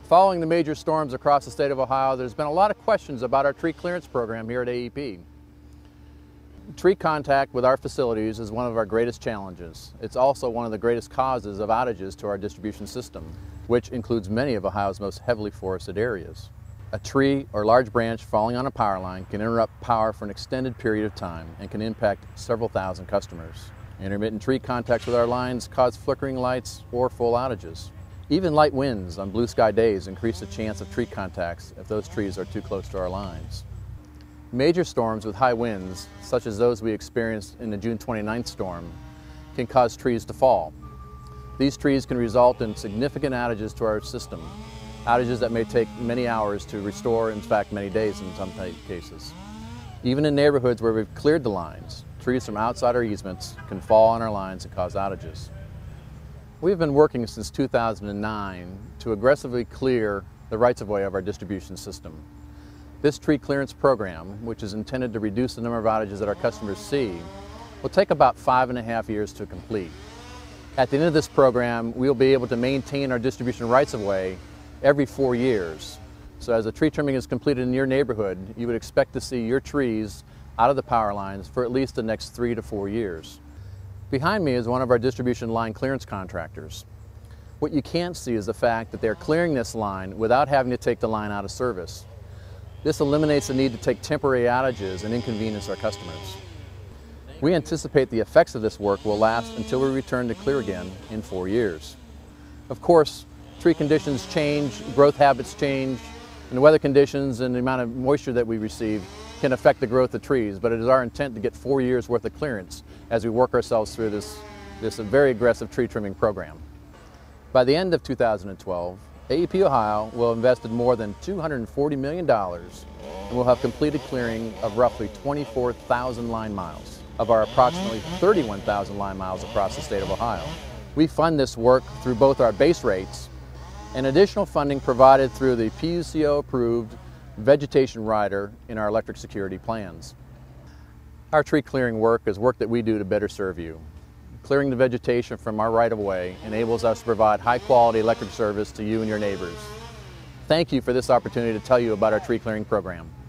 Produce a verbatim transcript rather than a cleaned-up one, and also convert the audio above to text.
Following the major storms across the state of Ohio, there's been a lot of questions about our tree clearance program here at A E P. Tree contact with our facilities is one of our greatest challenges. It's also one of the greatest causes of outages to our distribution system, which includes many of Ohio's most heavily forested areas. A tree or large branch falling on a power line can interrupt power for an extended period of time and can impact several thousand customers. Intermittent tree contacts with our lines cause flickering lights or full outages. Even light winds on blue sky days increase the chance of tree contacts if those trees are too close to our lines. Major storms with high winds, such as those we experienced in the June twenty-ninth storm, can cause trees to fall. These trees can result in significant outages to our system, outages that may take many hours to restore, in fact many days in some cases. Even in neighborhoods where we've cleared the lines, trees from outside our easements can fall on our lines and cause outages. We've been working since two thousand nine to aggressively clear the rights-of-way of our distribution system. This tree clearance program, which is intended to reduce the number of outages that our customers see, will take about five and a half years to complete. At the end of this program, we'll be able to maintain our distribution rights-of-way every four years. So as the tree trimming is completed in your neighborhood, you would expect to see your trees out of the power lines for at least the next three to four years. Behind me is one of our distribution line clearance contractors. What you can't see is the fact that they're clearing this line without having to take the line out of service. This eliminates the need to take temporary outages and inconvenience our customers. We anticipate the effects of this work will last until we return to clear again in four years. Of course, tree conditions change, growth habits change, and the weather conditions and the amount of moisture that we receive can affect the growth of trees, but it is our intent to get four years worth of clearance as we work ourselves through this, this very aggressive tree trimming program. By the end of two thousand twelve, A E P Ohio will have invested more than two hundred forty million dollars and will have completed clearing of roughly twenty-four thousand line miles of our approximately thirty-one thousand line miles across the state of Ohio. We fund this work through both our base rates and additional funding provided through the P U C O-approved vegetation rider in our electric security plans. Our tree clearing work is work that we do to better serve you. Clearing the vegetation from our right-of-way enables us to provide high-quality electric service to you and your neighbors. Thank you for this opportunity to tell you about our tree clearing program.